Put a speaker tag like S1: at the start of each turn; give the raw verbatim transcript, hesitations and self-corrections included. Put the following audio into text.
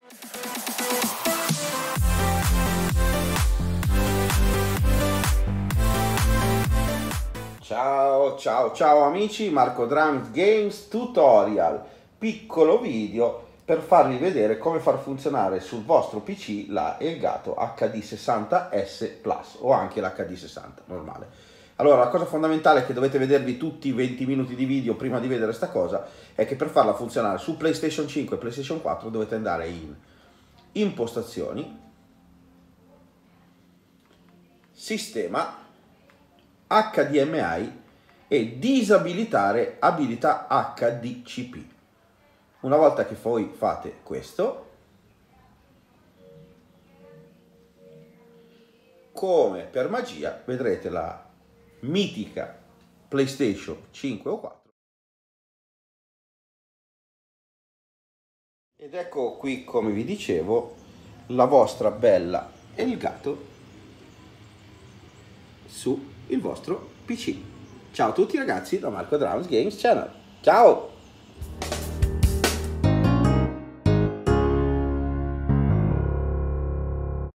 S1: Ciao ciao ciao amici, Marco Drums Games Tutorial, piccolo video per farvi vedere come far funzionare sul vostro P C la Elgato H D sessanta S Plus o anche l'H D sessanta normale. Allora, la cosa fondamentale che dovete vedervi tutti i venti minuti di video prima di vedere sta cosa è che per farla funzionare su PlayStation cinque e PlayStation quattro dovete andare in impostazioni, sistema, H D M I e disabilitare abilità H D C P. Una volta che poi fate questo, come per magia vedrete la mitica PlayStation cinque o quattro. Ed ecco qui, come vi dicevo, la vostra bella Elgato su il vostro P C. Ciao a tutti ragazzi da Marco Drums Games Channel. Ciao!